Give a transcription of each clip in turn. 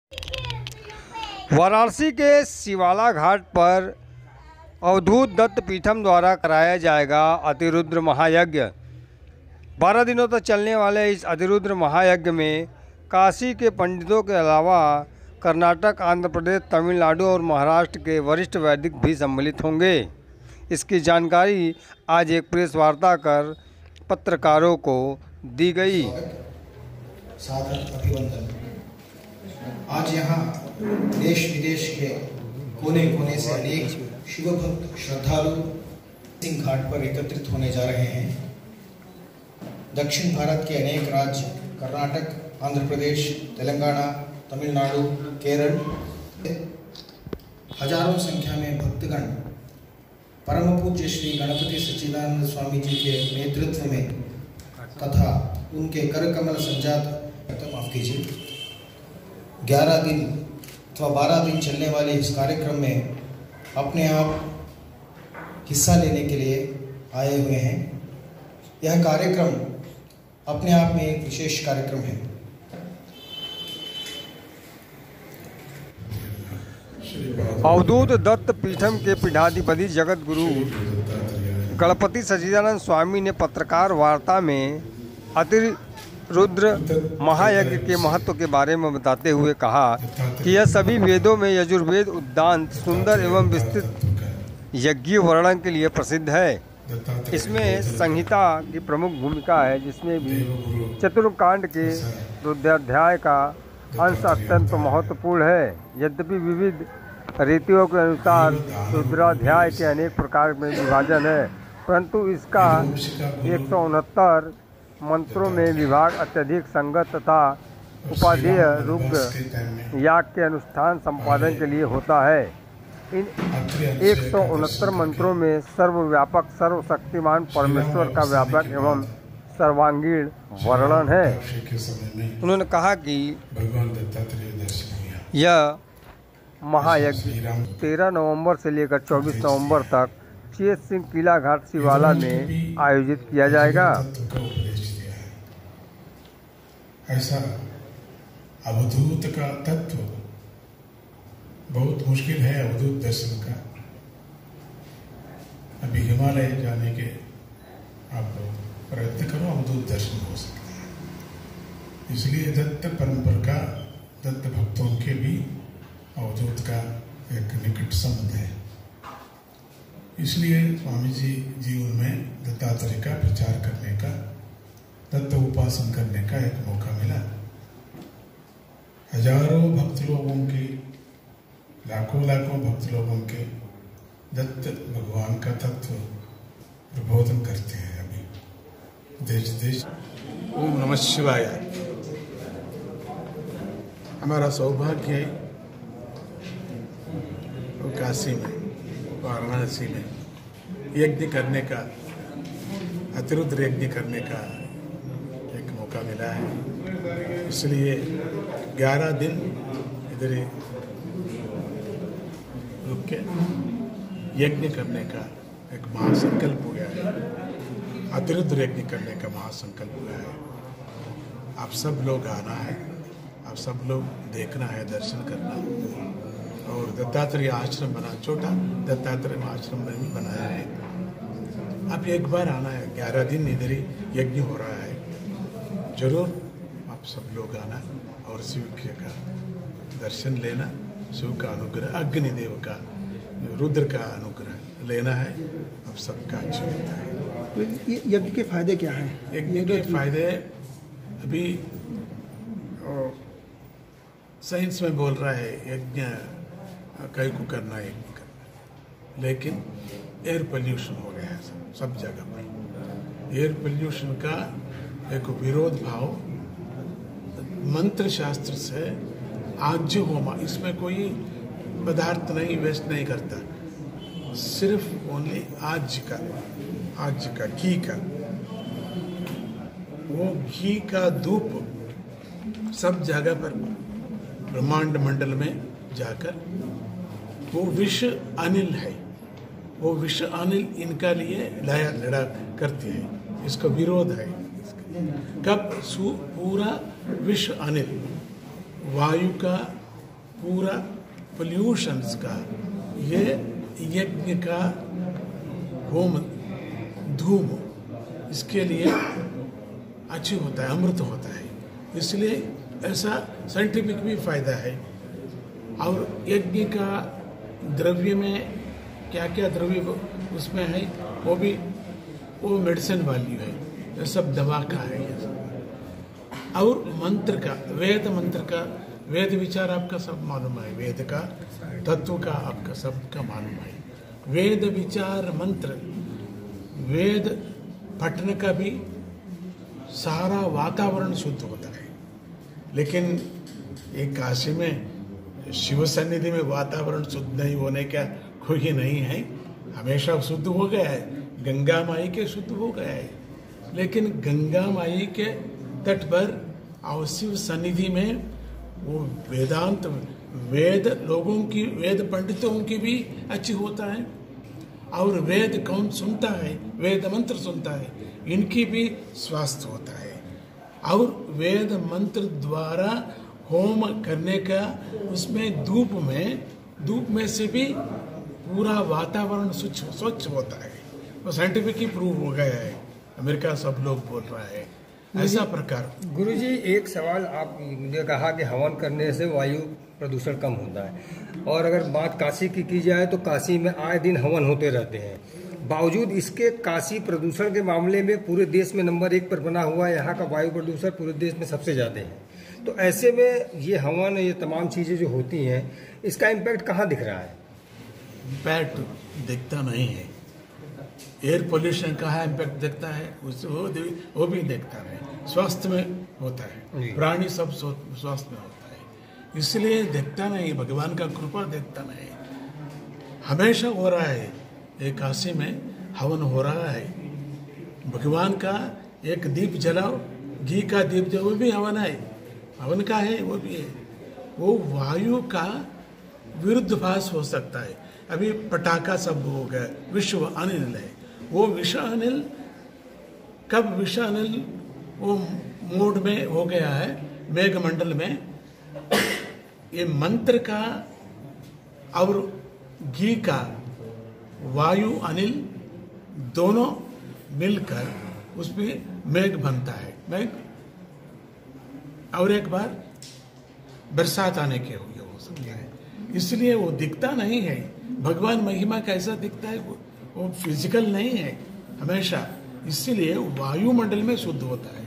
वाराणसी के शिवाला घाट पर अवधूत दत्त पीठम द्वारा कराया जाएगा अतिरुद्र महायज्ञ। 12 दिनों तक चलने वाले इस अतिरुद्र महायज्ञ में काशी के पंडितों के अलावा कर्नाटक, आंध्र प्रदेश, तमिलनाडु और महाराष्ट्र के वरिष्ठ वैदिक भी सम्मिलित होंगे। इसकी जानकारी आज एक प्रेस वार्ता कर पत्रकारों को दी गई। सादर अभिवंदन। आज यहाँ देश विदेश के कोने कोने से अनेक शिवभक्त श्रद्धालु सिंह घाट पर एकत्रित होने जा रहे हैं। दक्षिण भारत के अनेक राज्य कर्नाटक, आंध्र प्रदेश, तेलंगाना, तमिलनाडु, केरल हजारों संख्या में भक्तगण परम पूज्य श्री गणपति सच्चिदानंद स्वामी जी के नेतृत्व में तथा उनके कर कमल संजात 11 दिन अथवा 12 दिन चलने वाले इस कार्यक्रम में अपने आप हिस्सा लेने के लिए आए हुए हैं। यह कार्यक्रम अपने आप में एक विशेष कार्यक्रम है। अवधूत दत्त पीठम के पीठाधिपति जगत गुरु गणपति सच्चिदानंद स्वामी ने पत्रकार वार्ता में अतिरुद्र महायज्ञ के महत्व के बारे में बताते हुए कहा कि यह सभी वेदों में यजुर्वेद उद्दांत सुंदर एवं विस्तृत यज्ञीय वर्णन के लिए प्रसिद्ध है। इसमें संहिता की प्रमुख भूमिका है, जिसमें भी चतुर्कांड के रुद्राध्याय का अंश अत्यंत महत्वपूर्ण है। यद्यपि विविध रीतियों के अनुसार रुद्राध्याय के अनेक प्रकार में विभाजन है, परंतु इसका 169 मंत्रों में विभाग अत्यधिक संगत तथा उपादेय रुद्र याग के अनुष्ठान संपादन के लिए होता है। इन 169 मंत्रों में सर्वव्यापक सर्वशक्तिमान परमेश्वर का व्यापक एवं सर्वांगीण वर्णन है। उन्होंने कहा कि यह महायज्ञ 13 नवंबर से लेकर 24 नवंबर तक चेत सिंह किला घाट शिवाला में आयोजित किया जाएगा। ऐसा अवधूत का तत्व बहुत मुश्किल है। अवधूत दर्शन का अभी हिमालय जाने के आप प्रयत्न करो, अवधूत दर्शन हो सकते हैं। इसलिए दत्त परंपरा का दत्त भक्तों के भी अवधूत का एक निकट संबंध है। इसलिए स्वामी जी जीवन में दत्तात्रेय का प्रचार करने का, दत्त उपासन करने का एक मौका मिला। हजारों भक्त लोगों के, लाखों भक्त लोगों के दत्त भगवान का तत्व प्रबोधन करते हैं अभी देश देश। ओम नमः शिवाय। हमारा सौभाग्य है काशी में, वाराणसी में यज्ञ करने का, अतिरुद्र यज्ञ करने का एक मौका मिला है। इसलिए 11 दिन इधर रुक के यज्ञ करने का एक महासंकल्प हो गया है। अतिरुद्र यज्ञ करने का महासंकल्प हुआ है। आप सब लोग आना है, आप सब लोग देखना है, दर्शन करना है। और दत्तात्रेय आश्रम बना, छोटा दत्तात्रेय आश्रम में भी बनाया है। आप एक बार आना है। 11 दिन इधर ही यज्ञ हो रहा है। जरूर आप सब लोग आना और शिव का दर्शन लेना, शिव का अनुग्रह, अग्निदेव का, रुद्र का अनुग्रह लेना है। अब सबका अच्छा होता है। यज्ञ के फायदे क्या हैं? यज्ञ के फायदे अभी साइंस में बोल रहा है यज्ञ कई को करना, यज्ञ करना, लेकिन एयर पोल्यूशन हो गया है सब जगह पर। एयर पोल्यूशन का एक विरोध भाव मंत्र शास्त्र से आज्य होमा, इसमें कोई पदार्थ नहीं वेस्ट नहीं करता, सिर्फ ओनली आज्य का घी का, वो घी का धूप सब जगह पर ब्रह्मांड मंडल में जाकर वो विष अनिल है, वो विष अनिल इनका लिए लड़ा करती है। इसका विरोध है। कब पूरा विष अनिल वायु का पूरा पोल्यूशंस का ये यज्ञ का होम धूम इसके लिए अच्छी होता है, अमृत होता है। इसलिए ऐसा साइंटिफिक भी फायदा है। और यज्ञ का द्रव्य में क्या क्या द्रव्य उसमें है वो मेडिसिन वाली है, ये सब दवा का है ये सब। और मंत्र का, वेद मंत्र का, वेद विचार आपका सब मालूम है, वेद का तत्व का आपका सबका मालूम है। वेद विचार मंत्र, वेद पठन का भी सारा वातावरण शुद्ध होता है। लेकिन एक काशी में शिव सन्निधि में वातावरण शुद्ध नहीं होने का कोई नहीं है, हमेशा शुद्ध हो गया है। गंगा माई के शुद्ध हो गया है, लेकिन गंगा माई के तट पर और शिव सन्निधि में वो वेदांत, वेद लोगों की, वेद पंडितों की भी अच्छी होता है। और वेद कौन सुनता है, वेद मंत्र सुनता है, इनकी भी स्वास्थ्य होता है। और वेद मंत्र द्वारा होम करने का, उसमें धूप में से भी पूरा वातावरण स्वच्छ होता है। वो साइंटिफिकली प्रूव हो गया है, अमेरिका सब लोग बोल रहा है ऐसा प्रकार। गुरुजी एक सवाल, आपने कहा कि हवन करने से वायु प्रदूषण कम होता है, और अगर बात काशी की जाए तो काशी में आए दिन हवन होते रहते हैं। बावजूद इसके काशी प्रदूषण के मामले में पूरे देश में नंबर 1 पर बना हुआ है। यहाँ का वायु प्रदूषण पूरे देश में सबसे ज़्यादा है। तो ऐसे में ये हवन, ये तमाम चीज़ें जो होती हैं, इसका इम्पैक्ट कहाँ दिख रहा है? इम्पैक्ट दिखता नहीं है। एयर पोल्यूशन का है इम्पैक्ट दिखता है, वो भी दिखता है। स्वास्थ्य में होता है, प्राणी सब स्वास्थ्य में होता है, इसलिए दिखता नहीं। भगवान का कृपा दिखता नहीं। हमेशा हो रहा है, एक काशी में हवन हो रहा है। भगवान का एक दीप जलाओ, घी का दीप जो, वो भी हवन है, हवन का है, वो भी है। वो वायु का विरुद्धभास हो सकता है। अभी पटाखा सब हो गया, विश्व अनिल है। वो विश्व अनिल कब, विश्व अनिल वो मोड में हो गया है, मेघमंडल में। ये मंत्र का और घी का वायु अनिल दोनों मिलकर उसमें मेघ बनता है। मेघ और एक बार बरसात आने के हुए हो सकता है, इसलिए वो दिखता नहीं है। भगवान महिमा कैसा दिखता है, वो फिजिकल नहीं है हमेशा, इसीलिए वायुमंडल में शुद्ध होता है।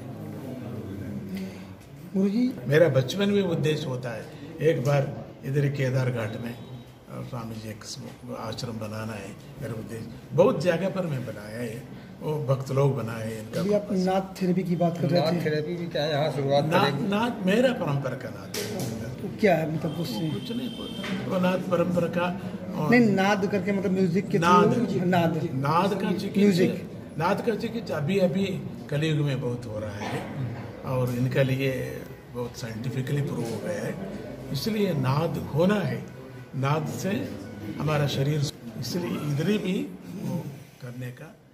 गुरुजी, मेरा बचपन में उद्देश्य होता है, एक बार इधर केदार घाट में स्वामी जी एक आश्रम बनाना है मेरा उद्देश्य। बहुत जगह पर मैं बनाया है, वो भक्त लोग बनाए। अभी आप नाथ थेरेपी की बात कर रहे थे। नाथ थेरेपी भी क्या है, यहाँ शुरुआत नाथ मेरा परंपरा का नाथ तो क्या है, मतलब उससे कुछ नहीं बोलता, वो नाथ परंपरा का। नहीं, नाद करके मतलब म्यूजिक के नाद का म्यूजिक, नाद का चिकित्सा अभी कलयुग में बहुत हो रहा है, और इनके लिए बहुत साइंटिफिकली प्रूव हो गया है। इसलिए नाद होना है, नाद से हमारा शरीर, इसलिए इधर भी वो करने का